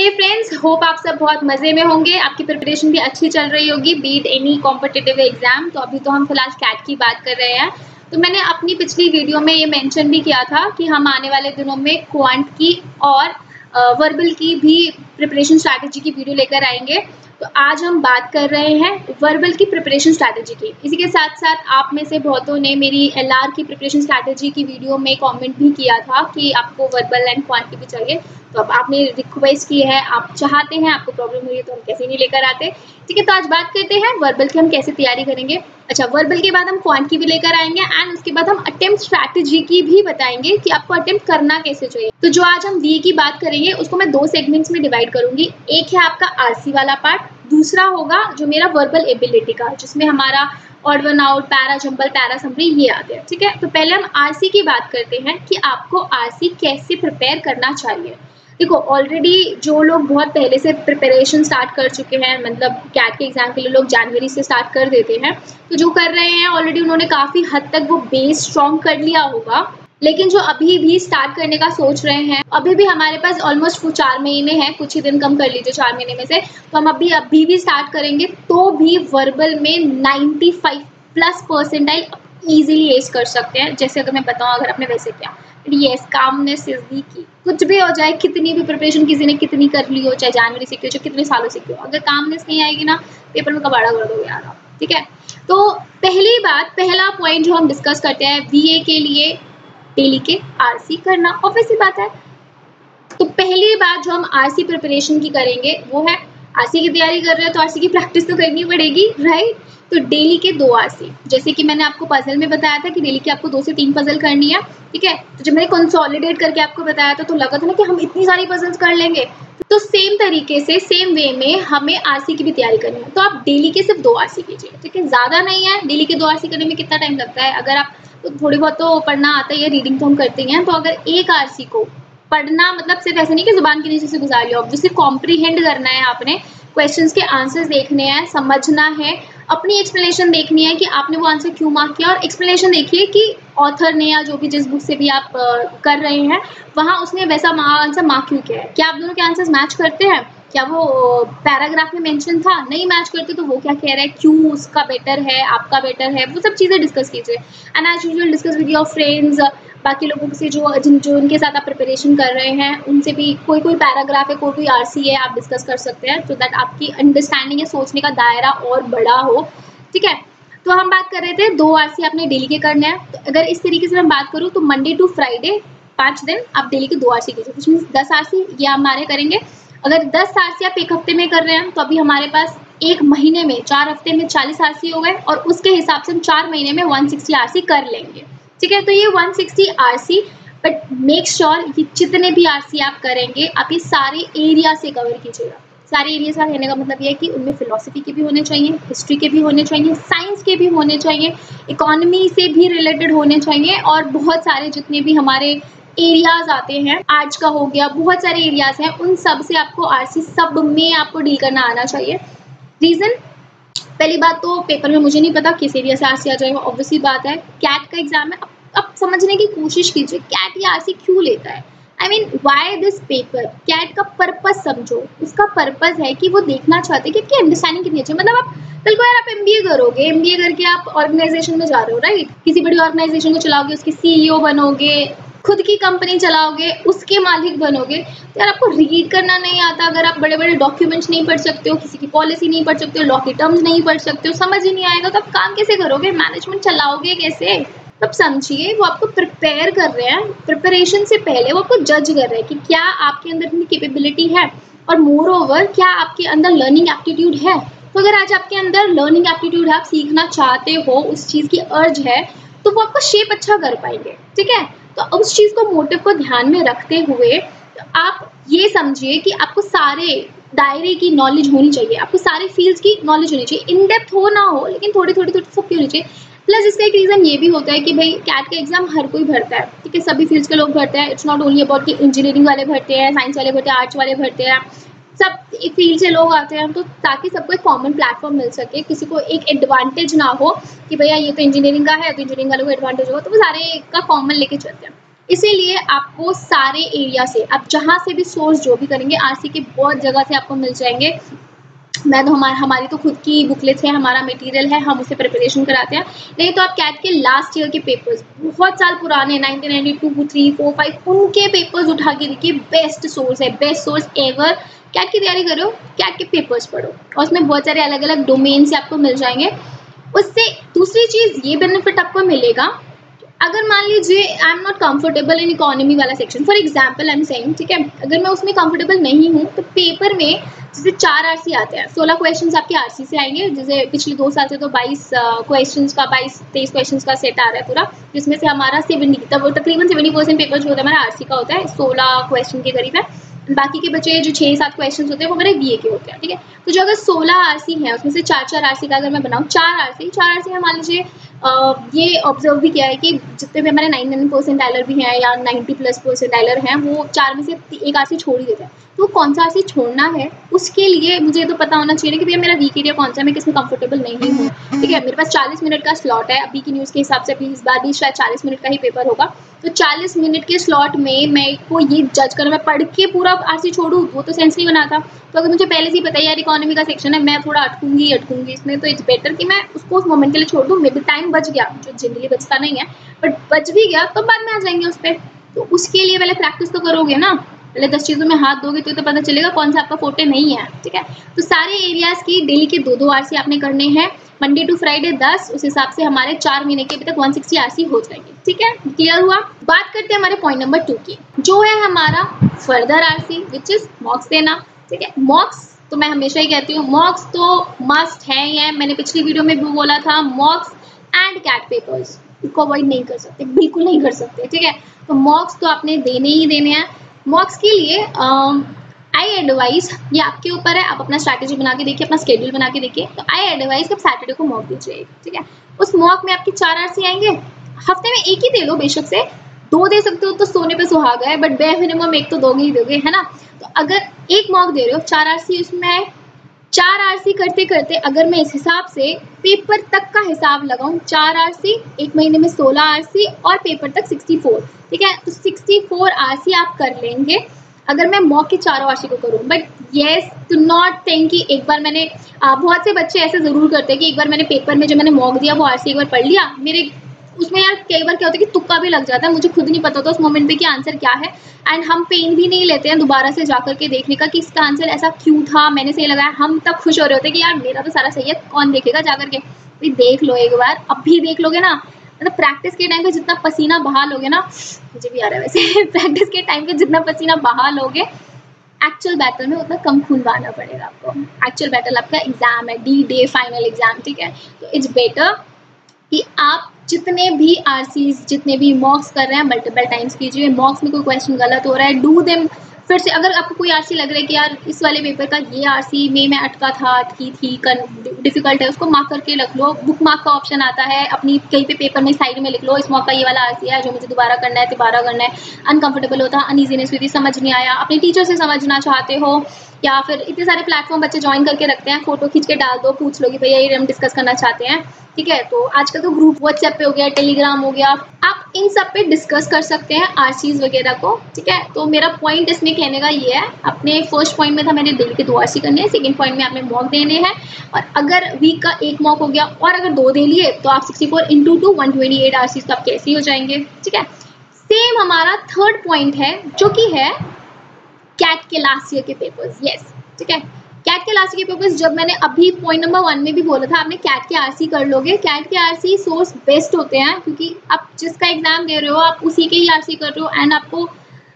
हे friends, hope आप सब बहुत मज़े में होंगे। आपकी प्रिपरेशन भी अच्छी चल रही होगी, बीट एनी कॉम्पिटिटिव एग्जाम। तो अभी तो हम फिलहाल कैट की बात कर रहे हैं। तो मैंने अपनी पिछली वीडियो में ये मेंशन भी किया था कि हम आने वाले दिनों में क्वांट की और वर्बल की भी प्रिपरेशन स्ट्रैटेजी की वीडियो लेकर आएंगे। तो आज हम बात कर रहे हैं वर्बल की प्रिपरेशन स्ट्रैटेजी की। इसी के साथ साथ आप में से बहुतों ने मेरी एलआर की प्रिपरेशन स्ट्रैटेजी की वीडियो में कमेंट भी किया था कि आपको वर्बल एंड क्वांट की भी चाहिए। तो अब आपने रिक्वेस्ट की है, आप चाहते हैं, आपको प्रॉब्लम हुई है, तो हम कैसे नहीं लेकर आते। ठीक है, तो आज बात करते हैं वर्बल की हम कैसे तैयारी करेंगे। अच्छा, वर्बल के बाद हम क्वांट की भी लेकर आएंगे एंड उसके बाद हम अटेम्प्ट स्ट्रैटेजी की भी बताएंगे कि आपको अटेम्प्ट करना कैसे चाहिए। तो जो आज हम वी की बात करेंगे उसको मैं 2 सेगमेंट्स में डिवाइड करूंगी। एक है आपका आरसी वाला पार्ट, दूसरा होगा जो मेरा वर्बल एबिलिटी का, जिसमें हमारा odd one out, para jumble, para summary ये आते हैं। ठीक है, तो पहले हम आरसी की बात करते हैं कि आपको आरसी कैसे प्रिपेयर करना चाहिए। देखो, ऑलरेडी जो लोग बहुत पहले से प्रिपरेशन स्टार्ट कर चुके हैं, मतलब कैट के एग्जाम के लिए लोग जनवरी से स्टार्ट कर देते हैं, तो जो कर रहे हैं ऑलरेडी उन्होंने काफ़ी हद तक वो बेस स्ट्रॉन्ग कर लिया होगा। लेकिन जो अभी भी स्टार्ट करने का सोच रहे हैं, अभी भी हमारे पास ऑलमोस्ट 4 महीने हैं, कुछ ही दिन कम कर लीजिए 4 महीने में से, तो हम अभी भी स्टार्ट करेंगे तो भी वर्बल में 95+ ईजिली एस कर सकते हैं। जैसे अगर मैं बताऊँ, अगर आपने वैसे किया, यस, कामनेस इज दी की। कुछ भी हो जाए, कितनी भी प्रिपरेशन किसी ने कितनी कर ली हो, चाहे जनवरी से की हो, चाहे कितने सालों से की हो, अगर कामनेस नहीं आएगी ना, पेपर में कबाड़ा कर दोगे यार आप। ठीक है, तो पहला पॉइंट जो हम डिस्कस करते हैं वीए के लिए, डेली के आरसी करना, ऑब्वियस सी बात है। तो पहली बात जो हम आरसी प्रिपरेशन की करेंगे वो है, आरसी की तैयारी कर रहे हैं तो आरसी की प्रैक्टिस तो करनी पड़ेगी, राइट। तो डेली के 2 आरसी, जैसे कि मैंने आपको पजल में बताया था कि डेली की आपको 2 से 3 पजल करनी है। ठीक है, तो जब मैंने कंसोलिडेट करके आपको बताया था तो लगा था ना कि हम इतनी सारी पजल्स कर लेंगे। तो सेम तरीके से, सेम वे में हमें आरसी की भी तैयारी करनी है। तो आप डेली के सिर्फ 2 आरसी कीजिए। ठीक है, ज़्यादा नहीं है। डेली के 2 आरसी करने में कितना टाइम लगता है? अगर आप तो थोड़ी बहुत तो पढ़ना आता ही है, रीडिंग तो हम करते हैं। तो अगर एक आरसी को पढ़ना, मतलब सिर्फ ऐसे नहीं कि जुबान के नीचे से गुजार लिया, ऑब्वियसली कॉम्प्रीहेंड करना है आपने, क्वेश्चंस के आंसर्स देखने हैं, समझना है, अपनी एक्सप्लेनेशन देखनी है कि आपने वो आंसर क्यों मार्क किया, और एक्सप्लेनेशन देखिए कि ऑथर ने या जो भी जिस बुक से भी आप कर रहे हैं वहाँ उसने वैसा आंसर मार्क क्यों किया है। क्या आप दोनों के आंसर्स मैच करते हैं? क्या वो पैराग्राफ में मेंशन था? नहीं मैच करते तो वो क्या कह रहा है, क्यों उसका बेटर है, आपका बेटर है, वो सब चीज़ें डिस्कस कीजिए। And as usual discuss with your friends, बाकी लोगों से जो उनके साथ आप प्रिपरेशन कर रहे हैं उनसे भी कोई पैराग्राफ है, कोई आरसी है, आप डिस्कस कर सकते हैं, सो दैट आपकी अंडरस्टैंडिंग या सोचने का दायरा और बड़ा हो। ठीक है, तो हम बात कर रहे थे 2 आरसी आपने डेली के करने हैं। तो अगर इस तरीके से मैं बात करूँ तो मंडे टू फ्राइडे 5 दिन आप डेली के 2 आरसी कीजिए, विच मीन्स 10 आरसी ये हमारे करेंगे। अगर 10 आरसी आप एक हफ्ते में कर रहे हैं तो अभी हमारे पास एक महीने में 4 हफ्ते में 40 आरसी हो गए, और उसके हिसाब से हम 4 महीने में 160 आरसी कर लेंगे। ठीक है, तो ये 160 आरसी, बट मेक श्योर ये जितने भी आरसी आप करेंगे आप ये सारे एरिया से कवर कीजिएगा। सारे एरिया का कहने का मतलब ये है कि उनमें फिलॉसफी के भी होने चाहिए, हिस्ट्री के भी होने चाहिए, साइंस के भी होने चाहिए, इकोनॉमी से भी रिलेटेड होने चाहिए, और बहुत सारे जितने भी हमारे एरियाज आते हैं, आर्ट्स का हो गया, बहुत सारे एरियाज हैं, उन सब से आपको आरसी सब में आपको डील करना आना चाहिए। रीज़न, पहली बात तो पेपर में मुझे नहीं पता किस एरिया से आरसी आ जाएगा, ऑब्वियसली बात है, कैट का एग्जाम है। अब समझने की कोशिश कीजिए कैट ये आरसी क्यों लेता है। I mean why this paper, CAT का पर्पस समझो। उसका पर्पस है कि वो देखना चाहते हैं कि आपकी अंडरस्टैंडिंग कितनी अच्छी है। मतलब आप कल को यार आप एमबीए करोगे, एमबीए करके आप ऑर्गेनाइजेशन में जा रहे हो, राइट, किसी बड़ी ऑर्गेनाइजेशन को चलाओगे, उसके सीईओ बनोगे, खुद की कंपनी चलाओगे, उसके मालिक बनोगे। तो यार आपको रीड करना नहीं आता, अगर आप बड़े बड़े डॉक्यूमेंट्स नहीं पढ़ सकते हो, किसी की पॉलिसी नहीं पढ़ सकते हो, लॉ के टर्म्स नहीं पढ़ सकते हो, समझ ही नहीं आएगा, तो आप काम कैसे करोगे, मैनेजमेंट चलाओगे कैसे। तब समझिए वो आपको प्रिपेयर कर रहे हैं, प्रिपरेशन से पहले वो आपको जज कर रहे हैं कि क्या आपके अंदर इतनी कैपेबिलिटी है, और मोर ओवर क्या आपके अंदर लर्निंग एप्टीट्यूड है। तो अगर आज आपके अंदर लर्निंग एप्टीट्यूड है, आप सीखना चाहते हो, उस चीज़ की अर्ज है, तो वो आपको शेप अच्छा कर पाएंगे। ठीक है, तो उस चीज़ को, मोटिव को ध्यान में रखते हुए आप ये समझिए कि आपको सारे दायरे की नॉलेज होनी चाहिए, आपको सारे फील्ड्स की नॉलेज होनी चाहिए, इन डेप्थ हो ना हो लेकिन थोड़ी थोड़ी सबकी होनी चाहिए। प्लस इसका एक रीज़न ये भी होता है कि भाई कैट का एग्जाम हर कोई भरता है। ठीक है, सभी फील्ड्स के लोग भरते हैं, इट्स नॉट ओनली अबाउट कि इंजीनियरिंग वाले भरते हैं, साइंस वाले भरते हैं, आर्ट्स वाले भरते हैं, सब फील्ड से लोग आते हैं। तो ताकि सबको एक कॉमन प्लेटफॉर्म मिल सके, किसी को एक एडवांटेज ना हो कि भैया ये तो इंजीनियरिंग का है तो इंजीनियरिंग वालों को एडवांटेज होगा, तो वो सारे का कॉमन लेके चलते हैं। इसीलिए आपको सारे एरिया से, आप जहाँ से भी सोर्स जो भी करेंगे, आरसी के बहुत जगह से आपको मिल जाएंगे। मैं तो हमारी तो खुद की बुकलेट्स है, हमारा मटेरियल है, हम उसे प्रिपरेशन कराते हैं। नहीं तो आप कैट के लास्ट ईयर के पेपर्स, बहुत साल पुराने 1992, 3, 4, 5 उनके पेपर्स उठा के देखिए, बेस्ट सोर्स है, बेस्ट सोर्स एवर। कैट की तैयारी करो, कैट के पेपर्स पढ़ो, और उसमें बहुत सारे अलग अलग डोमेन से आपको मिल जाएंगे। उससे दूसरी चीज़ ये बेनिफिट आपको मिलेगा, अगर मान लीजिए I am not comfortable in economy वाला section, for example I am saying, ठीक है, अगर मैं उसमें कंफर्टेबल नहीं हूँ तो पेपर में जैसे 4 आरसी आते हैं, 16 क्वेश्चंस आपके आरसी से आएंगे, जैसे पिछले 2 साल से तो 22 क्वेश्चंस का 22-23 क्वेश्चंस का सेट आ रहा है पूरा, जिसमें से हमारा 70 तकरीबन 70% पेपर जो होता है हमारा आरसी का होता है, 16 क्वेश्चन के करीब है। बाकी के बचे जो 6-7 क्वेश्चन होते हैं वो मेरे बीए के होते हैं, ठीक है। तो जो अगर 16 आरसी हैं उसमें से 4-4 आरसी का अगर मैं बनाऊँ, 4 आरसी में मान लीजिए ये ऑब्जर्व भी किया है कि जितने भी हमारे 99% भी हैं या 90+% हैं, वो 4 में से एक आरसी छोड़ ही देते हैं। तो कौन सा आरसी छोड़ना है, उसके लिए मुझे तो पता होना चाहिए कि भैया मेरा वीक एरिया कौन सा है, मैं किसमें कंफर्टेबल नहीं हूँ, ठीक है। मेरे पास 40 मिनट का स्लॉट है, अभी की न्यूज़ के हिसाब से अभी इस बार भी शायद 40 मिनट का ही पेपर होगा। तो 40 मिनट के स्लॉट में मैं को ये जज करूँ, मैं पढ़ के पूरा आरसी छोड़ूँ, वो तो सेंस नहीं बनाता। तो अगर मुझे पहले से ही पता है यार इकोनॉमी का सेक्शन है, मैं थोड़ा अटकूंगी इसमें, तो इट्स बेटर कि मैं उसको उस मोमेंट के लिए छोड़ दूँ। मे बी टाइम बच गया, जो जनरली बचता नहीं है, बट बच भी गया तो बाद में आ जाएंगे उस पर। तो उसके लिए पहले प्रैक्टिस तो करोगे ना, पहले 10 चीज़ों में हाथ दोगे तो पता चलेगा कौन सा आपका फोटे नहीं है, ठीक है। तो सारे एरियाज की डेली के 2-2 आरसी आपने करने हैं, मंडे टू फ्राइडे 10, उस हिसाब से हमारे 4 महीने के अभी तक 160 आरसी हो जाएंगे, ठीक है। क्लियर हुआ। बात करते हैं हमारे पॉइंट नंबर 2 की, जो है हमारा further RC which is mocks देना, ठीक है। मॉक्स तो मैं हमेशा ही कहती हूँ, मॉक्स तो मस्ट है ही है, मैंने पिछली वीडियो में भी बोला था, मॉक्स एंड कैट पेपर्स इसको अवॉइड नहीं कर सकते, बिल्कुल नहीं कर सकते, ठीक है। तो मॉक्स तो आपने देने ही देने हैं। मॉक्स के लिए आई एडवाइस, ये आपके ऊपर है, आप अपना स्ट्रैटेजी बना के देखिए, अपना स्केड्यूल बना के देखिए। तो आई एडवाइस आप सैटरडे को मॉक दीजिए, ठीक है। उस मॉक में आपके 4 आरसी आएंगे, हफ्ते में एक ही दे लो, बेशक से 2 दे सकते हो तो सोने पे सुहागा है, बट बे मिनिमम एक तो दोगे ही दोगे, है ना। तो अगर एक मॉक दे रहे हो, 4 आरसी उसमें है, 4 आरसी करते करते अगर मैं इस हिसाब से पेपर तक का हिसाब लगाऊं, 4 आरसी, एक महीने में 16 आरसी और पेपर तक 64, ठीक है। तो 64 आरसी आप कर लेंगे अगर मैं मॉक के 4 आरसी को करूं। But yes, do not think कि एक बार मैंने बहुत से बच्चे ऐसे जरूर करते हैं कि एक बार मैंने पेपर में जो मैंने मॉक दिया वो आरसी एक बार पढ़ लिया, मेरे उसमें यार कई बार क्या होता है कि तुक्का भी लग जाता है, मुझे खुद नहीं पता होता उस मोमेंट पे कि आंसर क्या है, एंड हम पेन भी नहीं लेते हैं दोबारा से जाकर के देखने का कि इसका आंसर ऐसा क्यों था, मैंने सही लगाया। हम तब खुश हो रहे होते हैं कि यार मेरा तो सारा सही है, कौन देखेगा जाकर के। भाई देख लो एक बार, अब भी देख लोगे ना, मतलब प्रैक्टिस के टाइम पे जितना पसीना बहा लोगे ना, मुझे भी आ रहा है वैसे प्रैक्टिस के टाइम पे जितना पसीना बहा लोगे, एक्चुअल बैटल में उतना कम खून बहाना पड़ेगा आपको। एक्चुअल बैटल आपका एग्जाम है, डी डे फाइनल एग्जाम, ठीक है। तो इट्स बेटर कि आप जितने भी आरसीज, जितने भी मॉक्स कर रहे हैं, मल्टीपल टाइम्स कीजिए। मॉक्स में कोई क्वेश्चन गलत हो रहा है, डू देम फिर से। अगर आपको कोई आरसी लग रहा है कि यार इस वाले पेपर का ये आरसी में मैं अटका था, अटकी थी, डिफिकल्ट है, उसको मार्क करके रख लो। बुक मार्क का ऑप्शन आता है, अपनी कहीं पे पेपर में साइड में लिख लो, इस मॉक का ये वाला आरसी है जो मुझे दोबारा करना है, दोबारा करना है। अनकंफर्टेबल होता है, अनईजीनेस हुई थी, समझ नहीं आया, अपने टीचर से समझना चाहते हो, या फिर इतने सारे प्लेटफॉर्म बच्चे ज्वाइन करके रखते हैं, फोटो खींच के डाल दो, पूछ लो कि भैया ये हम डिस्कस करना चाहते हैं, ठीक है। तो आजकल तो ग्रुप व्हाट्सएप पे हो गया, टेलीग्राम हो गया, आप इन सब पे डिस्कस कर सकते हैं आरसीज वगैरह को, ठीक है। तो मेरा पॉइंट इसमें कहने का ये है, अपने फर्स्ट पॉइंट में था मैंने डेली के 2 आरसी करने हैं, सेकंड पॉइंट में आपने मॉक देने हैं, और अगर वीक का एक मॉक हो गया और अगर 2 दे लिए तो आप 64 × 2 128 आरसीज तो आप कैसे ही हो जाएंगे, ठीक है। सेम हमारा थर्ड पॉइंट है जो कि है कैट के लास्ट ईयर के पेपर्स, यस, ठीक है। कैट के लास्ट ईयर के पेपर्स, जब मैंने अभी पॉइंट नंबर 1 में भी बोला था, आपने कैट के आरसी कर लोगे। कैट के आरसी सोर्स बेस्ट होते हैं, क्योंकि आप जिसका एग्जाम दे रहे हो आप उसी के ही आरसी कर रहे हो, एंड आपको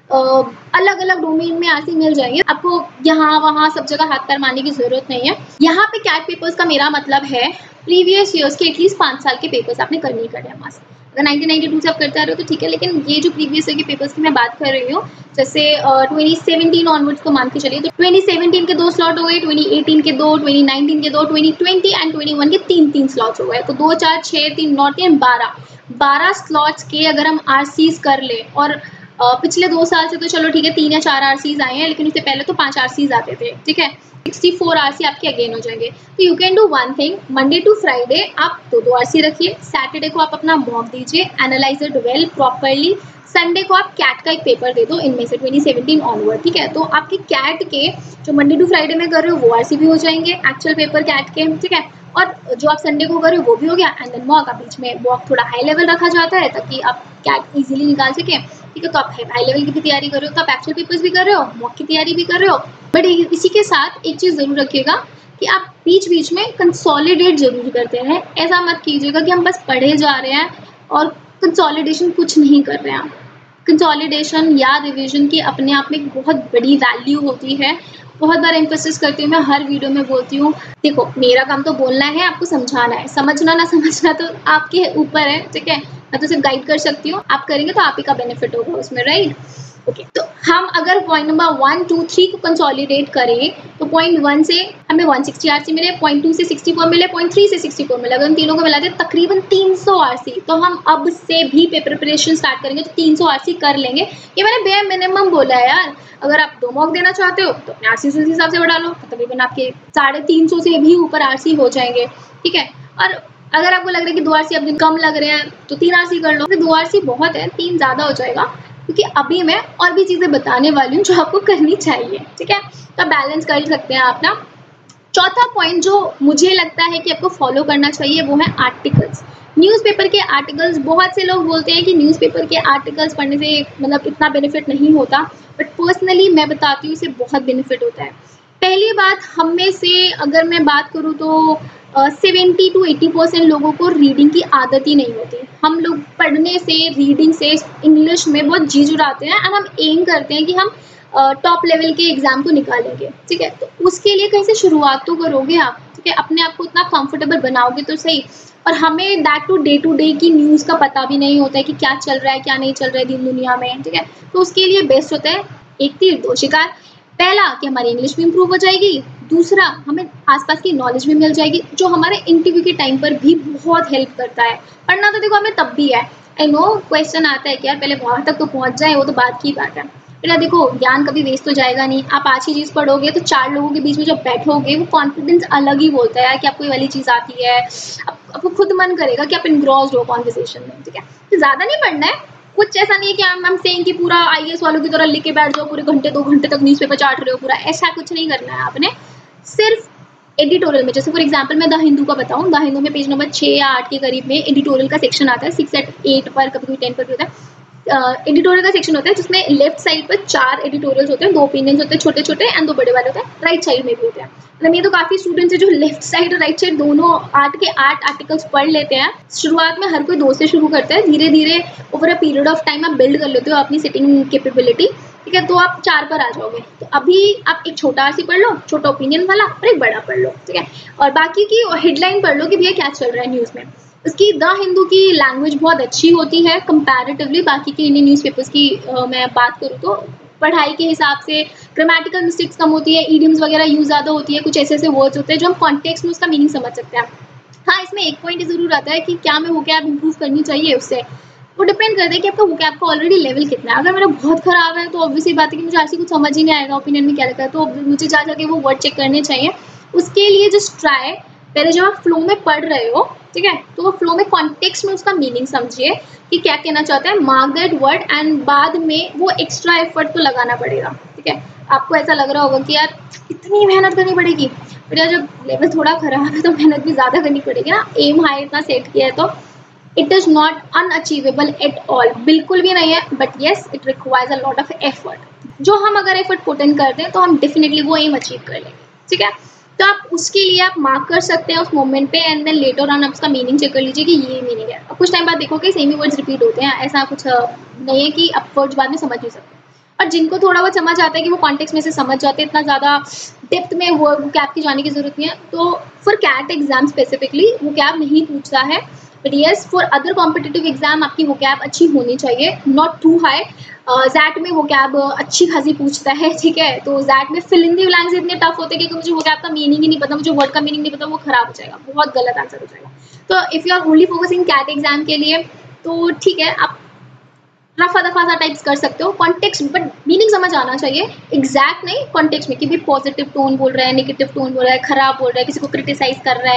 अलग अलग डोमेन में आरसी मिल जाएंगे, आपको यहाँ वहाँ सब जगह हाथ पैर मारने की जरूरत नहीं है। यहाँ पे कैट पेपर्स का मेरा मतलब है प्रीवियस ईयर्स के एटलीस्ट 5 साल के पेपर्स आपने करने ही करने हैं मस्त। अगर 1992 से आप करते आ रहे हो तो ठीक है, लेकिन ये जो प्रीवियस ईयर के पेपर्स की मैं बात कर रही हूँ, जैसे 2017 ऑनवर्ड्स को मान के चलिए, तो 2017 के 2 स्लॉट हो गए, 2018 के 2, 2019 के 2, 2020 एंड 21 के 3 स्लॉट्स हो गए। तो 2, 4, 6, 3, 9, 3, 12 स्लॉट्स के अगर हम आरसीज कर ले, और पिछले 2 साल से तो चलो ठीक है 3 या 4 आरसीज आए हैं, लेकिन उससे पहले तो 5 आरसीज आते थे, ठीक है। 64 आरसी आपके अगेन हो जाएंगे। तो you can do one thing, Monday to Friday आप 2 आरसी रखिए, सैटरडे को आप अपना मॉक दीजिए, analyse it well properly, Sunday को आप कैट का एक पेपर दे दो इनमें से 2017 ऑनवर्ड, ठीक है। तो आपके कैट के जो मंडे टू फ्राइडे में कर रहे हो वो आरसीबी हो जाएंगे एक्चुअल पेपर कैट के, ठीक है। और जो आप संडे को कर रहे हो वो भी हो गया, एंड देन मॉक, आप बीच में मॉक थोड़ा हाई लेवल रखा जाता है ताकि आप कैट इजीली निकाल सके, ठीक है। तो आप हाई लेवल की भी तैयारी कर रहे हो, तो आप एक्चुअल पेपर्स भी कर रहे हो, मॉक की तैयारी भी कर रहे हो। बट इसी के साथ एक चीज़ जरूर रखिएगा कि आप बीच बीच में कंसोलिडेट जरूर करते हैं। ऐसा मत कीजिएगा कि हम बस पढ़े जा रहे हैं और कंसोलिडेशन कुछ नहीं कर रहे हैं। कंसोलिडेशन या रिवीजन की अपने आप में एक बहुत बड़ी वैल्यू होती है। बहुत बार एम्फेसिस करती हूँ मैं, हर वीडियो में बोलती हूँ, देखो मेरा काम तो बोलना है, आपको समझाना है, समझना ना समझना तो आपके ऊपर है, ठीक है। मैं तो सिर्फ गाइड कर सकती हूँ, आप करेंगे तो आप ही का बेनिफिट होगा उसमें, राइट। ओके, तो हम अगर पॉइंट नंबर 1, 2, 3 को कंसोलिडेट करें तो पॉइंट 1 से हमें 160 आरसी मिले, पॉइंट 2 से 64 मिले, पॉइंट 3 से 64 मिले। अगर हम तीनों को मिला दें तकरीबन 300 आरसी, तो हम अब से भी पेपर प्रिपरेशन स्टार्ट करेंगे तो 300 आरसी कर लेंगे। ये मैंने बे मिनिमम बोला है यार। अगर आप 2 मॉक देना चाहते हो तो अपने आरसी उस हिसाब से बढ़ा लो, तो तकरीबन आपके 350 से भी ऊपर आरसी हो जाएंगे, ठीक है। और अगर आपको लग रहा है कि 2 आरसी अब दिन कम लग रहे हैं तो 3 आरसी कर लो, फिर 2 आरसी बहुत है, 3 ज़्यादा हो जाएगा, क्योंकि अभी मैं और भी चीज़ें बताने वाली हूँ जो आपको करनी चाहिए, ठीक है। तो बैलेंस कर सकते हैं आप ना। चौथा पॉइंट जो मुझे लगता है कि आपको फॉलो करना चाहिए वो है आर्टिकल्स। न्यूज़पेपर के आर्टिकल्स, बहुत से लोग बोलते हैं कि न्यूज़पेपर के आर्टिकल्स पढ़ने से मतलब इतना बेनिफिट नहीं होता, बट पर्सनली मैं बताती हूँ इससे बहुत बेनिफिट होता है। पहली बात, हम में से अगर मैं बात करूँ तो 70 to 80% लोगों को रीडिंग की आदत ही नहीं होती। हम लोग पढ़ने से, रीडिंग से इंग्लिश में बहुत जी जुड़ाते हैं, एंड हम एम करते हैं कि हम टॉप लेवल के एग्जाम को निकालेंगे, ठीक है। तो उसके लिए कहीं से शुरुआत तो करोगे आप, ठीक है। अपने आप को इतना कंफर्टेबल बनाओगे तो सही। और हमें दैट टू डे की न्यूज़ का पता भी नहीं होता है कि क्या चल रहा है क्या नहीं चल रहा है दिन दुनिया में, ठीक है। तो उसके लिए बेस्ट होता है एक तीर दो शिकार। पहला कि हमारी इंग्लिश भी इंप्रूव हो जाएगी, दूसरा हमें आसपास की नॉलेज भी मिल जाएगी, जो हमारे इंटरव्यू के टाइम पर भी बहुत हेल्प करता है। पढ़ना तो देखो हमें तब भी है, आई नो क्वेश्चन आता है कि यार पहले वहाँ तक तो पहुँच जाए, वो तो बात की बात है। बेटा देखो, ज्ञान कभी वेस्ट तो जाएगा नहीं। आप आज की चीज़ पढ़ोगे तो 4 लोगों के बीच में जब बैठोगे, वो कॉन्फिडेंस अलग ही बोलता है यार कि आपको ये वाली चीज़ आती है। आपको खुद मन करेगा कि आप इनग्रॉस्ड हो कॉन्वर्सेशन में, ठीक है। तो ज़्यादा नहीं पढ़ना है, कुछ ऐसा नहीं है कि हम सेइंग कि पूरा आईएएस वालों की तरह लिख के बैठ जाओ, पूरे घंटे 2 घंटे तक न्यूज़पेपर चाट रहे हो पूरा, ऐसा कुछ नहीं करना है आपने। सिर्फ एडिटोरियल में, जैसे फॉर एग्जांपल मैं द हिंदू का बताऊं, द हिंदू में पेज नंबर 6 या 8 के करीब में एडिटोरियल का सेक्शन आता है, 6 या 8 पर, कभी 10 पर भी होता है। एडिटोरियल का सेक्शन होता है जिसमें लेफ्ट साइड पर 4 एडिटोरियल्स होते हैं, 2 ओपिनियंस होते हैं छोटे छोटे एंड 2 बड़े वाले होते हैं, राइट साइड में भी होते हैं। मतलब ये तो काफ़ी स्टूडेंट्स है जो लेफ्ट साइड और राइट साइड दोनों 8 के 8 आर्टिकल्स पढ़ लेते हैं। शुरुआत में हर कोई 2 से शुरू करता है, धीरे धीरे over a period of time आप बिल्ड कर लेते हो अपनी सिटिंग कैपेबिलिटी, ठीक है। तो आप 4 पर आ जाओगे। तो अभी आप एक छोटा आरसी पढ़ लो, छोटा ओपिनियन वाला, और एक बड़ा पढ़ लो, ठीक है। और बाकी की हेडलाइन पढ़ लो कि भैया क्या चल रहा है न्यूज़ में। उसकी द हिंदू की लैंग्वेज बहुत अच्छी होती है कंपैरेटिवली बाकी के इंडियन न्यूज़पेपर्स की। मैं बात करूँ तो पढ़ाई के हिसाब से ग्रामेटिकल मिस्टेक्स कम होती है, ईडियम्स वगैरह यूज ज़्यादा होती है, कुछ ऐसे ऐसे वर्ड्स होते हैं जो हम कॉन्टेक्स्ट में उसका मीनिंग समझ सकते हैं। हाँ, इसमें एक पॉइंट ज़रूर आता है कि क्या मैं वोकैब इंप्रूव करनी चाहिए उससे। वो डिपेंड करता है कि आपका वोकैब का ऑलरेडी लेवल कितना है। अगर मेरा बहुत खराब है तो ऑब्वियसली बात है कि मुझे ऐसी कुछ समझ ही नहीं आएगा ओपिनियन में क्या लिखा है, तो मुझे जा जाके वो वर्ड चेक करने चाहिए। उसके लिए जस्ट ट्राई, पहले जब आप फ्लो में पढ़ रहे हो, ठीक है, तो वो फ्लो में कॉन्टेक्स्ट में उसका मीनिंग समझिए कि क्या कहना चाहता है, मार्क दैट वर्ड, एंड बाद में वो एक्स्ट्रा एफर्ट तो लगाना पड़ेगा, ठीक है। आपको ऐसा लग रहा होगा कि यार इतनी मेहनत करनी पड़ेगी, पर यार जब लेवल थोड़ा खराब है तो मेहनत भी ज़्यादा करनी पड़ेगी ना। एम हाई इतना सेट किया है तो it is not unachievable at all, बिल्कुल भी नहीं है, but yes it requires a lot of effort. जो हम अगर एफर्ट पुट इन करते हैं तो हम डेफिनेटली वो एम अचीव कर लेंगे, ठीक है। तो आप उसके लिए आप मार्क कर सकते हैं उस मोमेंट पे, एंड देन लेटर ऑन आप उसका मीनिंग चेक कर लीजिए कि ये मीनिंग है। कुछ टाइम बाद देखोगे सेम ही वर्ड्स रिपीट होते हैं, ऐसा कुछ नहीं है कि आप वर्ड्स बाद में समझ नहीं सकते। और जिनको थोड़ा बहुत समझ आता है कि वो कॉन्टेक्स्ट में से समझ जाते हैं, इतना ज़्यादा डेप्थ में वो कैब की जाने की जरूरत नहीं है। तो फॉर कैट एग्जाम स्पेसिफिकली वो कैब नहीं पूछता है, but yes for other competitive exam आपकी वो कैब अच्छी होनी चाहिए, नॉट टू हाई। जैट में वो कैब अच्छी खासी पूछता है, ठीक है। तो जैट में फिल इन द ब्लैंक्स इतने टफ होते हैं कि मुझे वो कैब का मीनिंग ही नहीं पता, मुझे वर्ड का मीनिंग नहीं पता, वो खराब हो जाएगा, बहुत गलत आंसर हो जाएगा। तो if you are only focusing CAT exam के लिए तो ठीक है, आप रफा दफा सा टाइप्स कर सकते हो, कॉन्टेक्स्ट बट मीनिंग समझ आना चाहिए, एग्जैक्ट नहीं, कॉन्टेक्स्ट में कि भी पॉजिटिव टोन बोल रहा है, नेगेटिव टोन बोल रहा है, खराब बोल रहा है, किसी को क्रिटिसाइज कर रहा है,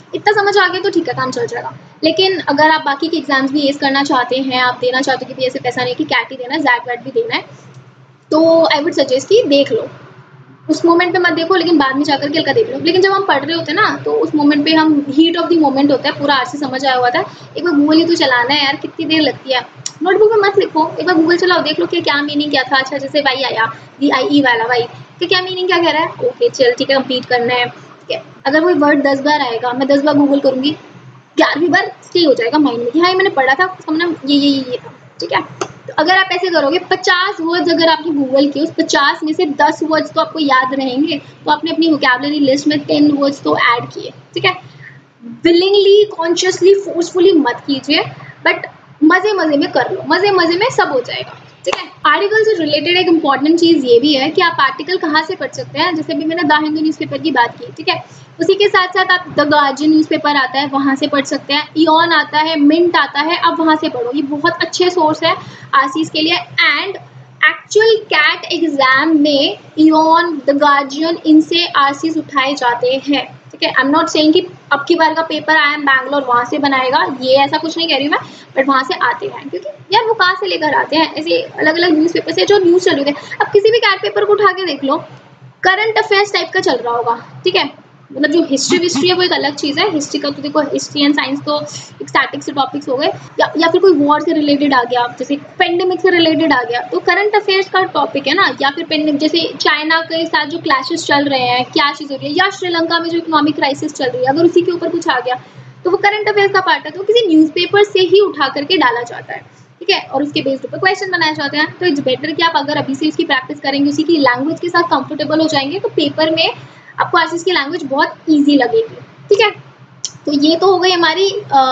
इतना समझ आ गया तो ठीक है, काम चल जाएगा। लेकिन अगर आप बाकी के एग्जाम्स भी एस करना चाहते हैं, आप देना चाहते हो कि ऐसे पैसा नहीं कि कैट ही देना है, जैक वैट भी देना है, तो आई वुड सजेस्ट कि देख लो। उस मोमेंट पे मत देखो, लेकिन बाद में जाकर के हल्का देख लो। लेकिन जब हम पढ़ रहे होते हैं ना, तो उस मोमेंट पे हम हीट ऑफ द मोमेंट होता है, पूरा आरसी समझ आया हुआ था, एक बार गूगल ही तो चलाना है यार, कितनी देर लगती है। नोटबुक में मत लिखो, एक बार गूगल चलाओ, देख लो कि क्या मीनिंग क्या था। अच्छा जैसे वाई आया, VIE वाला वाई कि क्या मीनिंग क्या कह रहा है, ओके चल ठीक है, कंप्लीट करना है, ठीक है। अगर कोई वर्ड 10 बार आएगा, मैं 10 बार गूगल करूंगी, 11वीं बार स्टे हो जाएगा माइंड में कि हाँ मैंने पढ़ा था, समझना ये था, ठीक है। तो अगर आप ऐसे करोगे, 50 वर्ड्स अगर आपने गूगल किए, उस 50 में से 10 वर्ड्स तो आपको याद रहेंगे, तो आपने अपनी वोकैबुलरी लिस्ट में 10 वर्ड्स तो ऐड किए, ठीक है। विलिंगली, कॉन्शियसली, फोर्सफुली मत कीजिए, बट मजे मजे में कर लो, मजे मजे में सब हो जाएगा, ठीक है। आर्टिकल से रिलेटेड एक इंपॉर्टेंट चीज ये भी है कि आप आर्टिकल कहाँ से पढ़ सकते हैं। जैसे अभी मैंने द हिंदू न्यूज़पेपर की बात की, ठीक है, उसी के साथ साथ आप द गार्जियन न्यूज़पेपर आता है, वहां से पढ़ सकते हैं। इयॉन आता है, मिंट आता है, आप वहां से पढ़ो, ये बहुत अच्छे सोर्स है आरसीज के लिए। एंड एक्चुअल कैट एग्जाम में इयॉन, द गार्जियन, इनसे आरसीज उठाए जाते हैं, ठीक है। आई एम नॉट सेइंग कि अब की बार का पेपर आई एम बैंगलोर वहां से बनाएगा, ये ऐसा कुछ नहीं कह रही मैं, बट वहां से आते हैं, क्योंकि यार वो कहाँ से लेकर आते हैं, ऐसे अलग अलग न्यूज़पेपर से जो न्यूज़ चल रहे थे। अब किसी भी कैट पेपर को उठा के देख लो, करंट अफेयर्स टाइप का चल रहा होगा, ठीक है। मतलब जो हिस्ट्री है वो एक अलग चीज़ है, हिस्ट्री का तो देखो, हिस्ट्री एंड साइंस तो एक स्टैटिक से टॉपिक्स हो गए, या फिर कोई वॉर से रिलेटेड आ गया, जैसे पेंडेमिक से रिलेटेड आ गया, तो करंट अफेयर्स का टॉपिक है ना। या फिर पेंडेमिक, जैसे चाइना के साथ जो क्लैशेस चल रहे हैं, क्या चीज़ हो रही है, या श्रीलंका में जो इकोनॉमिक क्राइसिस चल रही है, अगर उसी के ऊपर कुछ आ गया तो वो करंट अफेयर्स का पार्ट है, तो किसी न्यूज़पेपर से ही उठा करके डाला जाता है, ठीक है, और उसके बेस्ड पर क्वेश्चन बनाए जाते हैं। तो इट्स बेटर कि आप अगर अभी से उसकी प्रैक्टिस करेंगे, उसी की लैंग्वेज के साथ कंफर्टेबल हो जाएंगे, तो पेपर में आपको आरसीज की लैंग्वेज बहुत इजी लगेगी, ठीक है। तो ये तो हो गई हमारी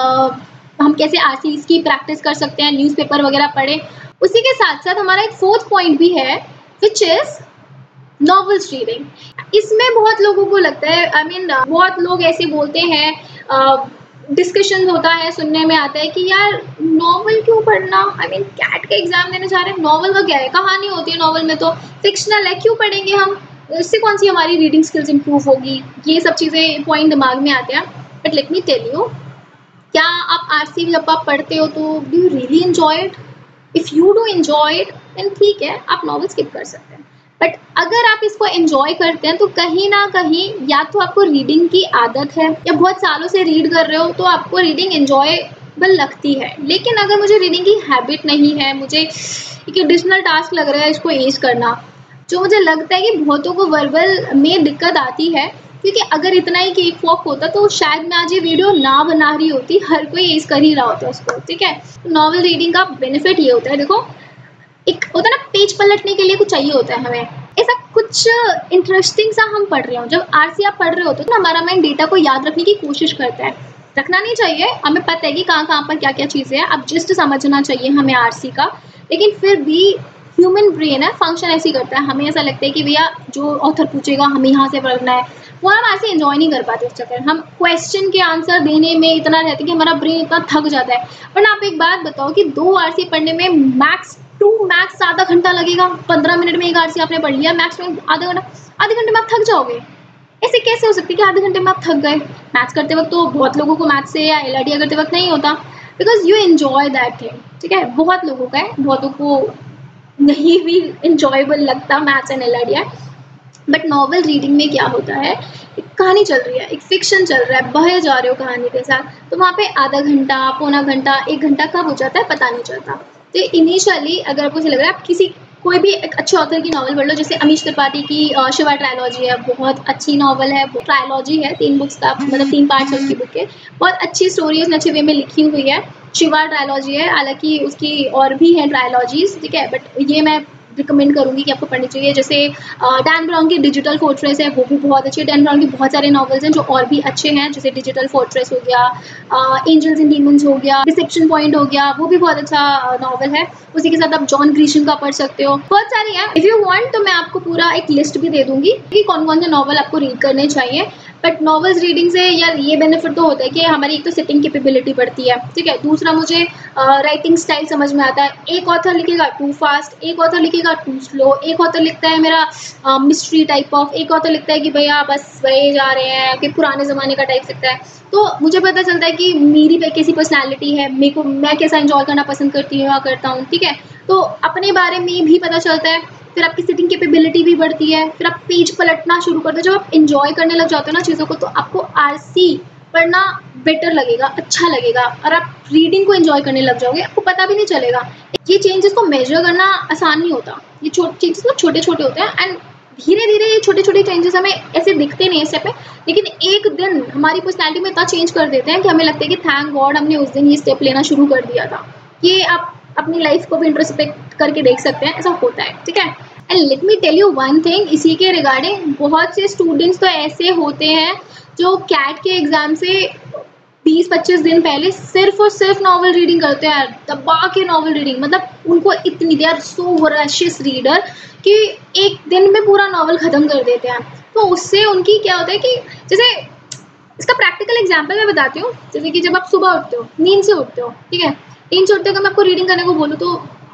हम कैसे आरसीज की प्रैक्टिस कर सकते हैं, न्यूज़पेपर वगैरह पढ़े। उसी के साथ साथ हमारा एक फोर्थ पॉइंट भी है, विच इज नॉवेल्स रीडिंग। इसमें बहुत लोगों को लगता है, आई मीन बहुत लोग ऐसे बोलते हैं, डिस्कशन होता है, सुनने में आता है कि यार नॉवल क्यों पढ़ना, आई मीन कैट का एग्जाम देने जा रहे हैं, नॉवल का क्या है, कहानी होती है नॉवल में, तो फिक्शनल है, क्यों पढ़ेंगे हम, इससे कौन सी हमारी रीडिंग स्किल्स इंप्रूव होगी, ये सब चीज़ें पॉइंट दिमाग में आते हैं। But let me tell you, क्या आप आरसी जब आप पढ़ते हो तो do you really enjoy it? If you do enjoy it then ठीक है, आप नॉवल स्किप कर सकते हैं। बट अगर आप इसको एंजॉय करते हैं तो कहीं ना कहीं या तो आपको रीडिंग की आदत है, या बहुत सालों से रीड कर रहे हो तो आपको रीडिंग एंजॉयबल लगती है। लेकिन अगर मुझे रीडिंग की हैबिट नहीं है, मुझे एक एडिशनल टास्क लग रहा है इसको एज करना, जो मुझे लगता है कि बहुतों को वर्बल में दिक्कत आती है, क्योंकि अगर इतना ही केक वॉक होता तो शायद मैं आज ये वीडियो ना बना रही होती, हर कोई एज कर ही रहा होता उसको, ठीक है। नॉवल रीडिंग का बेनिफिट ये होता है, देखो एक होता है ना, पेज पलटने के लिए कुछ चाहिए होता है हमें, ऐसा कुछ इंटरेस्टिंग सा हम पढ़ रहे हो। जब आरसी आप पढ़ रहे होते हो ना, हमारा माइंड डेटा को याद रखने की कोशिश करता है, रखना नहीं चाहिए, हमें पता है कि कहाँ कहाँ पर क्या क्या चीज़ें हैं, अब जस्ट समझना चाहिए हमें आरसी का। लेकिन फिर भी ह्यूमन ब्रेन है, फंक्शन ऐसे करता है, हमें ऐसा लगता है कि भैया जो ऑथर पूछेगा हमें यहाँ से पढ़ना है, वो हम ऐसे एंजॉय नहीं कर पाते उस चक्कर। हम क्वेश्चन के आंसर देने में इतना रहते कि हमारा ब्रेन इतना थक जाता है। वरना आप एक बात बताओ कि 2 आरसी पढ़ने में मैक्स आधा घंटा लगेगा, 15 मिनट में एक आरसी आपने पढ़ लिया, मैक्स में आधे घंटे में आप थक जाओगे। ऐसे कैसे हो सकती है कि आधे घंटे में आप थक गए? मैथ्स करते वक्त तो बहुत लोगों को मैथ्स से या एलआरडी करते वक्त नहीं होता, because you enjoy that thing, ठीक है। बहुत लोगों का है, बहुतों को नहीं भी इंजॉयबल लगता maths and LRD. But novel reading में क्या होता है, एक कहानी चल रही है, एक फिक्शन चल रहा है, बहे जा रहे हो कहानी के साथ, तो वहाँ पे आधा घंटा, पौना घंटा, 1 घंटा कब हो जाता है पता नहीं चलता। तो इनिशियली अगर आपको लग रहा है, आप किसी कोई भी एक अच्छे ऑथर की नॉवल पढ़ लो, जैसे अमीश त्रिपाठी की शिवा ट्रायलॉजी है, बहुत अच्छी नॉवल है, ट्रायलॉजी है, 3 बुक्स का, मतलब 3 पार्ट्स है उसकी बुक के, बहुत अच्छी स्टोरी उसने अच्छे वे में लिखी हुई है, शिवा ट्रायलॉजी है। हालांकि उसकी और भी है ट्रायलॉजीज, ठीक है, बट ये मैं रिकमेंड करूंगी कि आपको पढ़नी चाहिए। जैसे डैन ब्राउन की डिजिटल फोर्ट्रेस है, वो भी बहुत अच्छी है। डैन ब्राउन के बहुत सारे नॉवेल्स हैं जो और भी अच्छे हैं, जैसे डिजिटल फोर्ट्रेस हो गया, एंजल्स एंड डीमंस हो गया, डिसेप्शन पॉइंट हो गया, वो भी बहुत अच्छा नॉवल है। उसी के साथ आप जॉन ग्रीशम का पढ़ सकते हो, बहुत सारी है। इफ यू वांट तो मैं आपको पूरा एक लिस्ट भी दे दूंगी कि कौन कौन से नॉवल आपको रीड करने चाहिए। बट नॉवेल्स रीडिंग से यार ये बेनिफिट तो होता है कि हमारी एक तो सिटिंग कैपेबिलिटी बढ़ती है, ठीक है। दूसरा मुझे राइटिंग स्टाइल समझ में आता है। एक ऑथर लिखेगा टू फास्ट, एक ऑथर लिखेगा टू स्लो, एक ऑथर लिखता है मेरा मिस्ट्री टाइप ऑफ, एक ऑथर लिखता है कि भैया बस वही जा रहे हैं, कि पुराने ज़माने का टाइप लिखता है। तो मुझे पता चलता है कि मेरी कैसी पर्सनैलिटी है, मेरे को मैं कैसा इंजॉय करना पसंद करती हूँ या करता हूँ, ठीक है। तो अपने बारे में भी पता चलता है, फिर आपकी सिटिंग कैपेबिलिटी भी बढ़ती है, फिर आप पेज पलटना शुरू करते हो। जब आप इंजॉय करने लग जाते हो ना चीज़ों को, तो आपको आरसी पढ़ना बेटर लगेगा, अच्छा लगेगा, और आप रीडिंग को एंजॉय करने लग जाओगे, आपको पता भी नहीं चलेगा। ये चेंजेस को मेजर करना आसान नहीं होता, ये चेंजेस तो छोटे छोटे होते हैं, एंड धीरे धीरे ये छोटे छोटे चेंजेस हमें ऐसे दिखते नहीं स्टेप पे, लेकिन एक दिन हमारी पर्सनैलिटी में इतना चेंज कर देते हैं कि हमें लगता है कि थैंक गॉड हमने उस दिन ये स्टेप लेना शुरू कर दिया था। ये आप अपनी लाइफ को भी इंट्रोस्पेक्ट करके देख सकते हैं, ऐसा होता है, ठीक है। And let me tell you one thing इसी के रिगार्डिंग, बहुत से स्टूडेंट्स तो ऐसे होते हैं जो कैट के एग्जाम से 20-25 दिन पहले सिर्फ और सिर्फ नॉवल रीडिंग करते हैं, दबा के नॉवल रीडिंग। मतलब उनको इतनी, they are so voracious reader कि एक दिन में पूरा नॉवल ख़त्म कर देते हैं। तो उससे उनकी क्या होता है कि जैसे इसका प्रैक्टिकल एग्जाम्पल मैं बताती हूँ। जैसे कि जब आप सुबह उठते हो, नींद से उठते हो, ठीक है, नींद से उठते हो, मैं आपको रीडिंग करने को बोलूँ तो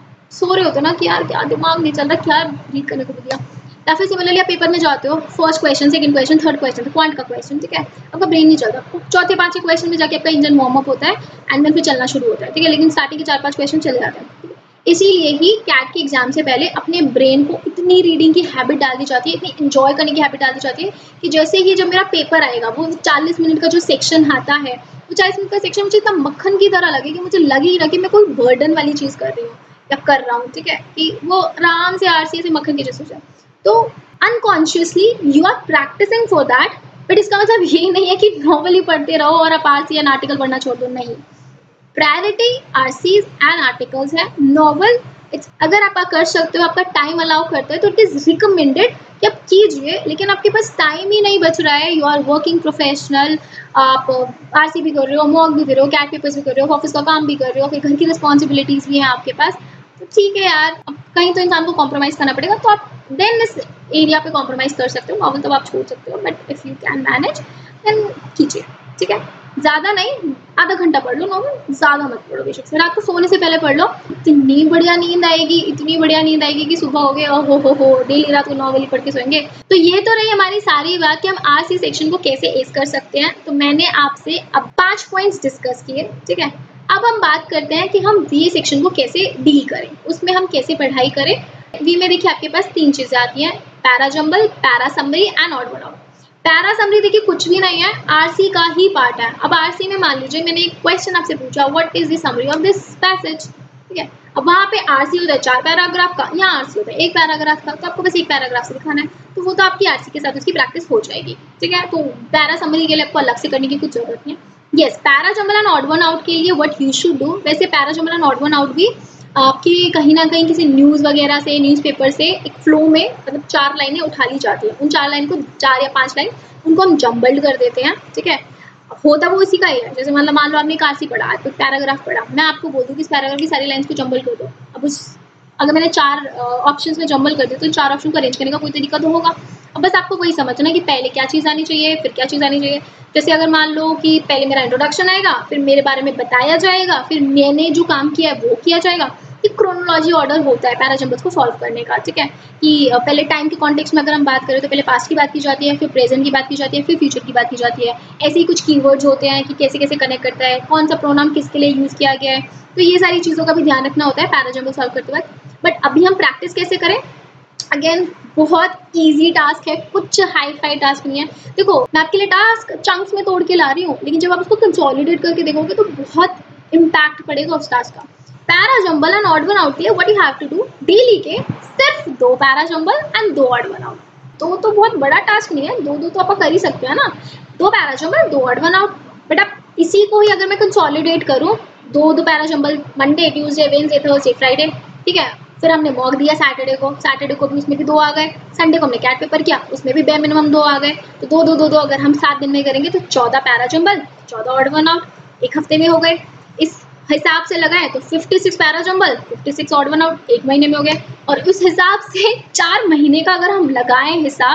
सो रहे होते हो ना कि यार क्या दिमाग नहीं चल रहा, क्या रीड करने को बोल दिया। या फिर सिमिलरली आप पेपर में जाते हो, first question, second question, third question, point का क्वेश्चन, ठीक है, आपका ब्रेन नहीं चलता। चौथे पांचवें क्वेश्चन में जाके आपका इंजन वार्म अप होता है एंड देन फिर चलना शुरू होता है, ठीक है। लेकिन स्टार्टिंग के 4-5 क्वेश्चन चले जाते हैं। इसीलिए ही कैट के एग्जाम से पहले अपने ब्रेन को इतनी रीडिंग की हैबिट डाल दी जाती है, इतनी इंजॉय करने की हैबिट डाल दी जाती है कि जैसे ही जब मेरा पेपर आएगा, वो 40 मिनट का जो सेक्शन आता है, वो 40 मिनट का सेक्शन मुझे इतना मक्खन की तरह लगे कि मुझे लगे ही ना कि मैं कोई बर्डन वाली चीज़ कर रही हूँ या कर रहा हूँ, ठीक है, कि वो आराम से आरसी से मक्खन की जैसे हो जाए। तो unconsciously you are practising for that, but इसका मतलब ये नहीं है कि नॉवल ही पढ़ते रहो और आप आरसी या आर्टिकल पढ़ना छोड़ दो, नहीं। प्रायोरिटी आरसीज एंड आर्टिकल्स है। नॉवल अगर आप कर सकते हो, आपका टाइम अलाउ करते हो, तो इट इज़ रिकमेंडेड कि आप कीजिए, लेकिन आपके पास टाइम ही नहीं बच रहा है, यू आर वर्किंग प्रोफेशनल, आप आरसी भी कर रहे हो, मॉक भी कर रहे हो, कैट पेपर्स भी कर रहे हो, ऑफिस का काम भी कर रहे हो, फिर घर की रिस्पॉन्सिबिलिटीज़ भी हैं आपके पास, तो ठीक है यार, अब कहीं तो इंसान को कॉम्प्रोमाइज़ करना पड़ेगा, तो आप देन इस एरिया पे कॉम्प्रोमाइज़ कर सकते हो। नॉवल तो आप छोड़ सकते हो, but if you can manage then कीजिए, ठीक है। ज़्यादा नहीं, आधा घंटा पढ़ लो नॉवल, ज़्यादा मत पढ़ो बेशक से। रात को सोने से पहले पढ़ लो, इतनी बढ़िया नींद आएगी, इतनी बढ़िया नींद आएगी कि सुबह हो गए हो डेली रात को नॉवल ही पढ़ के सोएंगे। तो ये तो रही हमारी सारी बात कि हम आरसी सेक्शन को कैसे एस कर सकते हैं। तो मैंने आपसे अब 5 पॉइंट्स डिस्कस किए, ठीक है। अब हम बात करते हैं कि हम वीए सेक्शन को कैसे डील करें, उसमें हम कैसे पढ़ाई करें। वी में देखिए आपके पास 3 चीज़ें आती हैं, para jumble, para summary and odd one out. Para summary देखिए कुछ भी नहीं है, आरसी का ही पार्ट है। अब आरसी में मान लीजिए मैंने एक क्वेश्चन आपसे पूछा, what is the summary of this passage, ठीक है। अब वहाँ पे आरसी होता है 4 पैराग्राफ का, यहाँ आरसी होता है 1 पैराग्राफ का, तो आपको बस 1 पैराग्राफ से दिखाना है, तो वो तो आपकी आरसी के साथ उसकी प्रैक्टिस हो जाएगी, ठीक है। तो पैरा समरी के लिए आपको अलग से करने की कुछ जरूरत नहीं है। Yes, para jumble and odd one out के लिए व्हाट यू शुड डू, वैसे para jumble and odd one out भी आपकी कहीं ना कहीं किसी न्यूज़ वगैरह से, न्यूज़पेपर से एक फ्लो में, मतलब 4 लाइनें उठा ली जाती है, उन 4 लाइन को 4 या 5 लाइन उनको हम जम्बल्ड कर देते हैं, ठीक है। होता वो इसी का ही है। जैसे मतलब मान लो आपने एक आरसी पढ़ा, तो पैराग्राफ पढ़ा, मैं आपको बोल दूँ कि इस पैराग्राफ की सारी लाइन्स को जम्बल कर दो। अब उस अगर मैंने 4 ऑप्शंस में जम्बल कर दिया, तो 4 ऑप्शन को अरेंज करने का कोई तरीका तो होगा। अब बस आपको वही समझना कि पहले क्या चीज़ आनी चाहिए, फिर क्या चीज़ आनी चाहिए। जैसे अगर मान लो कि पहले मेरा इंट्रोडक्शन आएगा, फिर मेरे बारे में बताया जाएगा, फिर मैंने जो काम किया है वो किया जाएगा। एक क्रोनोलॉजी ऑर्डर होता है पैरा जंबल्स को सॉल्व करने का, ठीक है। कि पहले टाइम के कॉन्टेक्स्ट में अगर हम बात करें तो पहले पास्ट की बात की जाती है, फिर प्रेजेंट की बात की जाती है, फिर फ्यूचर की बात की जाती है। ऐसे ही कुछ कीवर्ड्स होते हैं कि कैसे कैसे कनेक्ट करता है, कौन सा प्रोनाउन किसके लिए यूज़ किया गया है, तो ये सारी चीज़ों का भी ध्यान रखना होता है पैरा जंबल सॉल्व करते वक्त। बट अभी हम प्रैक्टिस कैसे करें, अगेन बहुत ईजी टास्क है, कुछ हाई फाई टास्क नहीं है। देखो मैं आपके लिए टास्क चंक्स में तोड़ के ला रही हूँ, लेकिन जब आप उसको कंसोलिडेट करके देखोगे तो बहुत इम्पैक्ट पड़ेगा उस टास्क का। Para jumble and odd one out के लिए what you have to do, daily के सिर्फ 2 para jumble and 2 odd one out. तो बहुत बड़ा टास्क नहीं है, 2 तो आप कर ही सकते हैं ना, 2 para jumble 2 odd one out. But अब इसी को ही अगर मैं कंसोलिडेट करूँ, 2 para jumble Monday, Tuesday, Wednesday, Thursday, Friday, ठीक है। फिर हमने मॉक दिया सैटरडे को भी उसमें भी 2 आ गए। संडे को हमने कैट पेपर किया, उसमें भी bare मिनिमम 2 आ गए। तो 2 अगर हम 7 दिन में करेंगे तो 14 para jumble, 14 odd one out, एक हफ्ते में हो गए। इस हिसाब से लगाएं तो 56 para jumble, 56 odd one out, 1 महीने में हो गया। और उस हिसाब से 4 महीने का अगर हम लगाएं हिसाब,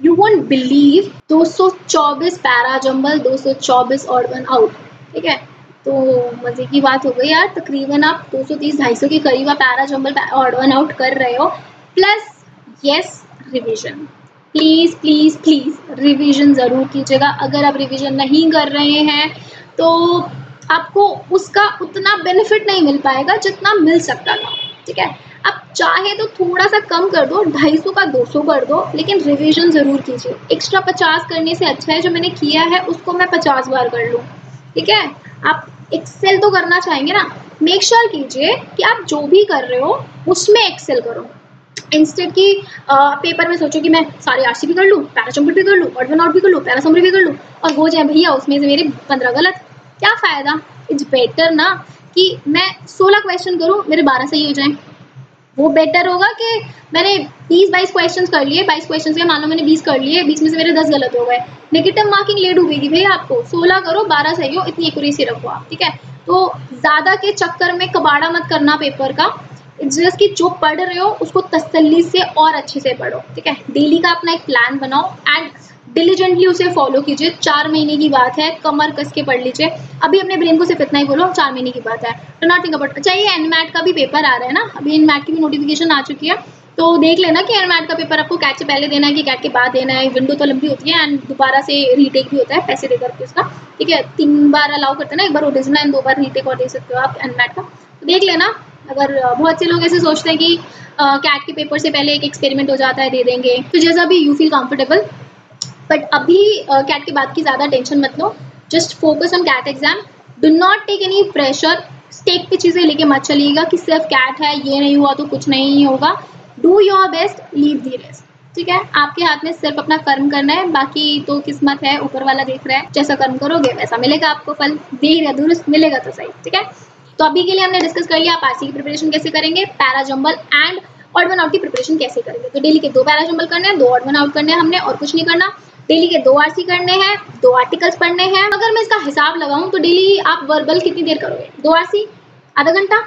you won't believe 224 para jumble, 224 odd one out, ठीक है। तो मजे की बात हो गई यार, तकरीबन आप 230-250 के करीब आप para jumble odd one out कर रहे हो। Plus yes revision, please please please revision जरूर कीजिएगा। अगर आप रिवीजन नहीं कर रहे हैं तो आपको उसका उतना बेनिफिट नहीं मिल पाएगा जितना मिल सकता था, ठीक है। आप चाहे तो थोड़ा सा कम कर दो, 250 का 200 कर दो, लेकिन रिवीजन जरूर कीजिए। एक्स्ट्रा 50 करने से अच्छा है जो मैंने किया है उसको मैं 50 बार कर लूँ, ठीक है। आप एक्सेल तो करना चाहेंगे ना, मेक श्योर कीजिए कि आप जो भी कर रहे हो उसमें एक्सेल करो। इंस्टेड की पेपर में सोचो कि मैं सारे आरसी भी कर लूँ, पैरा जंबल भी कर लूँ, ऑड वन आउट भी कर लूँ, पैरा समरी भी कर लूँ, और हो जाए भैया उसमें से मेरे 15 गलत, क्या फ़ायदा। इट्स बेटर ना कि मैं 16 क्वेश्चन करूँ, मेरे 12 सही हो जाएं। वो बेटर होगा कि मैंने 20-22 क्वेश्चन कर लिए, 22 क्वेश्चन से मान लो मैंने 20 कर लिए, 20 में से मेरे 10 गलत हो गए, नेगेटिव मार्किंग ले डूबेगी भैया आपको। 16 करो, 12 सही हो, इतनी एक्यूरेसी रखो आप, ठीक है। तो ज़्यादा के चक्कर में कबाड़ा मत करना पेपर का। जस्ट कि जो पढ़ रहे हो उसको तसल्ली से और अच्छे से पढ़ो, ठीक है। डेली का अपना एक प्लान बनाओ एंड डिलीजेंटली उसे फॉलो कीजिए। 4 महीने की बात है, कमर कस के पढ़ लीजिए। अभी अपने ब्रेन को सिर्फ इतना ही बोलो, 4 महीने की बात है, तो नॉट थिंक अबाउट। चाहिए एनमैट का भी पेपर आ रहा है ना, अभी एनमैट की भी नोटिफिकेशन आ चुकी है, तो देख लेना कि एनमैट का पेपर आपको कैट से पहले देना है कि कैट के बाद देना है। विंडो तो लंबी होती है एंड दोबारा से रीटेक भी होता है पैसे दे करके उसका, ठीक है। 3 बार अलाउ करते हैं ना, एक बार ओरिजिनल एंड 2 बार रीटेक और दे सकते हो आप एनमैट का, तो देख लेना। अगर बहुत से लोग ऐसे सोचते हैं कि कैट के पेपर से पहले एक एक्सपेरिमेंट हो जाता है, दे देंगे, तो जैसा भी यू फील कंफर्टेबल। बट अभी कैट के बाद की ज़्यादा टेंशन मत लो, just focus on CAT exam. Do not take any pressure, stake पे चीज़ें लेके मत चलिएगा कि सिर्फ कैट है, ये नहीं हुआ तो कुछ नहीं होगा। Do your best, leave the rest, ठीक है। आपके हाथ में सिर्फ अपना कर्म करना है, बाकी तो किस्मत है, ऊपर वाला देख रहा है। जैसा कर्म करोगे वैसा मिलेगा आपको फल, देर या दुरुस्त मिलेगा तो सही, ठीक है। तो अभी के लिए हमने डिस्कस कर लिया आप आरसी की प्रिपरेशन कैसे करेंगे, para jumble and odd one out की प्रिपरेशन कैसे करेंगे। तो डेली के 2 पैरा जंबल करने हैं, 2 ऑड वन आउट करने हैं हमने, और कुछ नहीं करना। डेली के 2 आरसी करने हैं, 2 आर्टिकल्स पढ़ने हैं। अगर मैं इसका हिसाब लगाऊं तो डेली आप वर्बल कितनी देर करोगे, 2 आरसी आधा घंटा,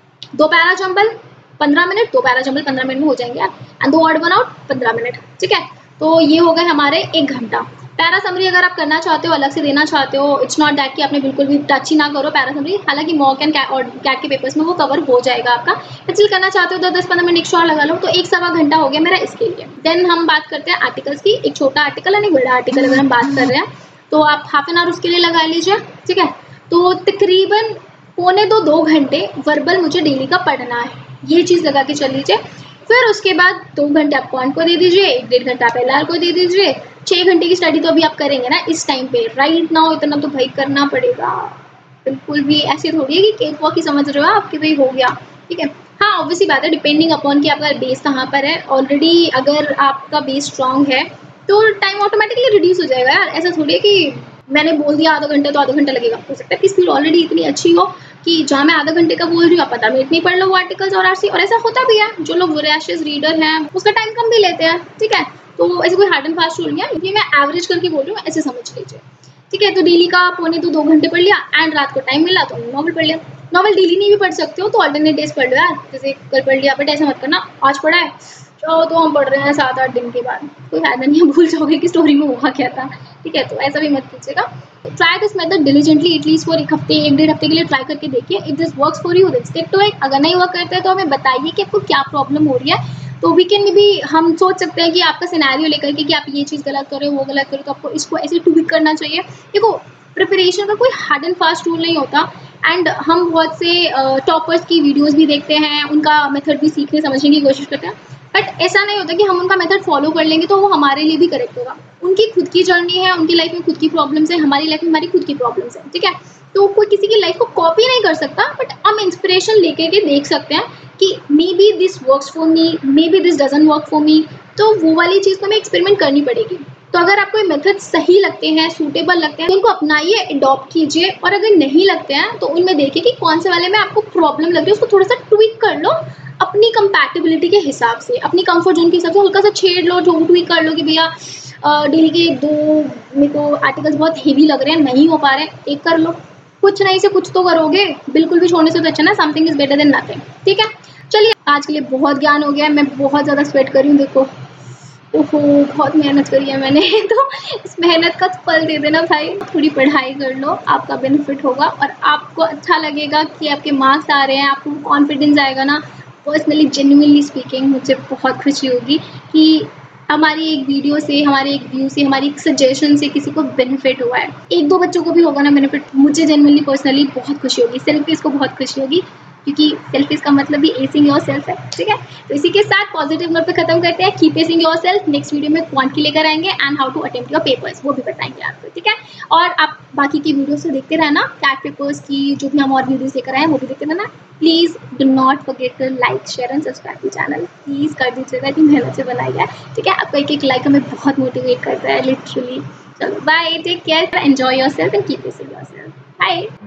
2 para jumble 15 minute, 2 para jumble 15 minute में हो जाएंगे आप, and 2 odd one out 15 minute, ठीक है। तो ये हो गए हमारे 1 घंटा। पैरा समरी अगर आप करना चाहते हो, अलग से देना चाहते हो, इट्स नॉट दैट कि आपने बिल्कुल भी टच ही ना करो पैरा समरी, हालांकि मॉक एंड कैट के पेपर्स में वो कवर हो जाएगा आपका। स्टिल करना चाहते हो तो 10-15 मिनट एक्स्ट्रा लगा लो, तो 1-1.25 घंटा हो गया मेरा इसके लिए। देन हम बात करते हैं आर्टिकल्स की। एक छोटा आर्टिकल और एक बड़ा आर्टिकल अगर हम बात कर रहे हैं तो आप हाफ एन आवर उसके लिए लगा लीजिए, ठीक है। तो तकरीबन 1.25-2 घंटे वर्बल मुझे डेली का पढ़ना है, ये चीज़ लगा के चल लीजिए। फिर उसके बाद 2 घंटे आप पॉइंट को दे दीजिए, 1-1.5 घंटा आप एलआर को दे दीजिए। 6 घंटे की स्टडी तो अभी आप करेंगे ना इस टाइम पे, राइट नाउ इतना तो भाई करना पड़ेगा। बिल्कुल भी ऐसे थोड़ी है कि केक वॉक ही समझ रहे हो आप कि भाई हो गया, ठीक है। हाँ ऑब्वियसली बात है, डिपेंडिंग अपॉन कि आपका बेस कहाँ पर है। ऑलरेडी अगर आपका बेस स्ट्रांग है तो टाइम ऑटोमेटिकली रिड्यूस हो जाएगा यार। ऐसा थोड़ी है कि मैंने बोल दिया आधा घंटा तो आधा घंटा लगेगा। हो सकता है कि स्पीड ऑलरेडी इतनी अच्छी हो कि जहाँ मैं आधा घंटे का बोल रही हूँ आप 15 मिनट में पढ़ लो वो आर्टिकल्स और आरसी, और ऐसा होता भी है। जो लोग वोरेशियस रीडर हैं उसका टाइम कम भी लेते हैं, ठीक है। तो ऐसे कोई हार्ड एंड फास्ट रूल नहीं है, ये मैं एवरेज करके बोल रही हूँ, ऐसे समझ लीजिए, ठीक है। तो डेली का 1.25-2 घंटे पढ़ लिया एंड रात को टाइम मिला तो नॉवल पढ़ लिया। नॉवल डेली नहीं भी पढ़ सकते हो तो ऑल्टरनेट डेज पढ़ लो यार, जैसे कल पढ़ लिया, बट ऐसा मत करना आज पढ़ा है तो हम पढ़ रहे हैं 7-8 दिन के बाद, कोई फायदा नहीं है, भूल जाओगे कि स्टोरी में हुआ क्या था, ठीक है। तो ऐसा भी मत कीजिएगा। Try this method diligently at least for 1 हफ्ते 1-1.5 हफ्ते के लिए ट्राई करके देखिए। If this works for you then stick to it. अगर नहीं वर्क करता है तो हमें बताइए कि आपको क्या प्रॉब्लम हो रही है, तो वी कैन भी हम सोच सकते हैं कि आपका सिनेरियो लेकर के कि आप ये चीज़ गलत कर रहे हो वो गलत कर रहे हो, तो आपको इसको ऐसे ट्विक करना चाहिए। देखो प्रिपरेशन का कोई हार्ड एंड फास्ट रूल नहीं होता, एंड हम बहुत से टॉपर्स की वीडियोज़ भी देखते हैं, उनका मेथड भी सीखने समझने की कोशिश करते हैं, बट ऐसा नहीं होता कि हम उनका मेथड फॉलो कर लेंगे तो वो हमारे लिए भी करेक्ट होगा। उनकी खुद की जर्नी है, उनकी लाइफ में खुद की प्रॉब्लम्स है, हमारी लाइफ में हमारी खुद की प्रॉब्लम्स है, ठीक है। तो कोई किसी की लाइफ को कॉपी नहीं कर सकता, बट हम इंस्पिरेशन लेके के देख सकते हैं कि maybe this works for me, maybe this doesn't work for me, तो वो वाली चीज़ को हमें एक्सपेरिमेंट करनी पड़ेगी। तो अगर आपको ये मेथड सही लगते हैं, सूटेबल लगते हैं, तो उनको अपनाइए, अडॉप्ट कीजिए, और अगर नहीं लगते हैं तो उनमें देखिए कि कौन से वाले में आपको प्रॉब्लम लग रही है, उसको थोड़ा सा ट्विक कर लो अपनी कंपैटिबिलिटी के हिसाब से, अपनी कंफर्ट जोन के हिसाब से हल्का सा छेड़ लो, ट्वीक कर लो कि भैया डेली के 2 मेरे को आर्टिकल्स बहुत हेवी लग रहे हैं, नहीं हो पा रहे हैं, 1 कर लो। कुछ नहीं से कुछ तो करोगे, बिल्कुल भी छोड़ने से तो अच्छा ना, something is better than nothing, ठीक है। चलिए आज के लिए बहुत ज्ञान हो गया है, मैं बहुत ज़्यादा स्वेट कर रही हूँ, देखो ओहो बहुत मेहनत करी है मैंने तो इस मेहनत का फल दे देना भाई। थोड़ी पढ़ाई कर लो, आपका बेनिफिट होगा और आपको अच्छा लगेगा कि आपके मार्क्स आ रहे हैं, आपको कॉन्फिडेंस आएगा ना। पर्सनली जेन्युइनली स्पीकिंग मुझे बहुत खुशी होगी कि हमारी एक वीडियो से, हमारे एक व्यू से, हमारी एक सजेशन से किसी को बेनिफिट हुआ है। एक दो बच्चों को भी होगा ना बेनिफिट, मुझे जेन्युइनली पर्सनली बहुत खुशी होगी। सेल्फिश को बहुत खुशी होगी, क्योंकि सेल्फिश का मतलब भी एसिंग योर सेल्फ है। ठीक है, तो इसी के साथ पॉजिटिव नोट पे खत्म करते हैं। Keep acing yourself. Next video में क्वांट की लेकर आएंगे and how to attempt your papers, वो भी बताएंगे आपको। ठीक है, और आप बाकी की वीडियोस तो देखते रहना, कैट पेपर्स की जो भी हम और वीडियोस लेकर आए वो भी देखते रहना। Please do not forget to like, share and subscribe to channel. Please कर दीजिएगा, इतनी मेहनत से बनाई है। ठीक है, आपका एक लाइक हमें बहुत मोटिवेट करता है लिटरली। चलो bye, take care, enjoy yourself and keep acing yourself. Bye.